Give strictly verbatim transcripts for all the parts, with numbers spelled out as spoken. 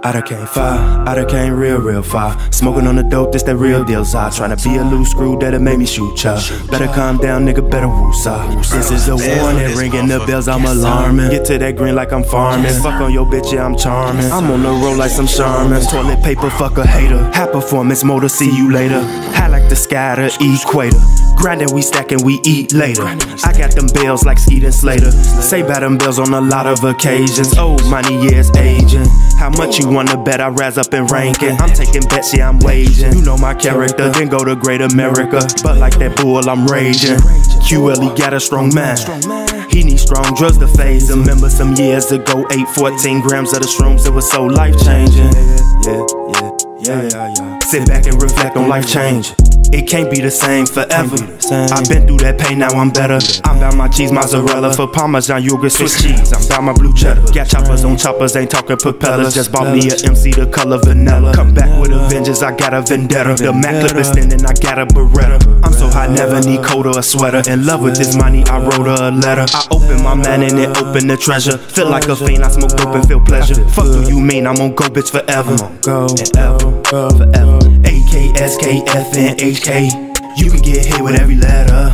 I done came far, I done came real, real far. Smoking on the dope, this that real deal, I tryna be a loose screw that'll make me shoot ya. Better calm down, nigga, better woosah. This is a warning, ringing the bells, I'm alarming. Get to that green like I'm farming. Fuck on your bitch, yeah, I'm charming. I'm on the road like some Charmin. Toilet paper, fuck a hater. High performance motor, see you later. High like the sky, the equator. Grindin', we stackin', we eat later. I got them bills like Skeet and Slater. Say about them bills on a lot of occasions. Old money, yeah, it's aging. How much you wanna bet I rise up in ranking? I'm taking bets, yeah, I'm waging. You know my character, then go to Great America. But like that bull, I'm raging. Q L, he got a strong mind. He needs strong drugs to phase him. Remember some years ago, ate fourteen grams of the shrooms, it was so life-changing. Yeah, yeah, yeah, yeah, yeah. Sit back and reflect on life change. It can't be the same forever. I've been through that pain, now I'm better. I'm bout my cheese mozzarella. For Parmesan yogurt, Swiss cheese. I'm bout my blue cheddar. Got choppers on choppers, ain't talking propellers. Just bought me a M C the color vanilla. Come back with a vengeance, I got a vendetta. The Mac clip is thin I got a Beretta. I'm so hot, never need coat or a sweater. In love with this money, I wrote her a letter. I open my man and it open the treasure. Feel like a fiend, I smoke dope and feel pleasure. Fuck do you mean, I'm on go bitch forever. Go and ever, forever. A K S K F N H K. You can get hit with every letter.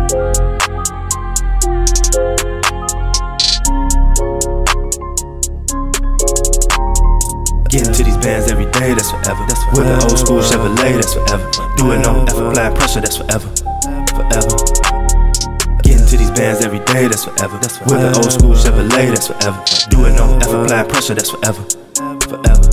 Getting to these bands every day, that's forever. That's forever. With an old school Chevrolet, that's forever. Doing no effort, applying pressure, that's forever. Forever. Getting to these bands every day, that's forever. That's forever. With an old school Chevrolet, that's forever. Doing no effort, applying pressure, that's forever. Forever.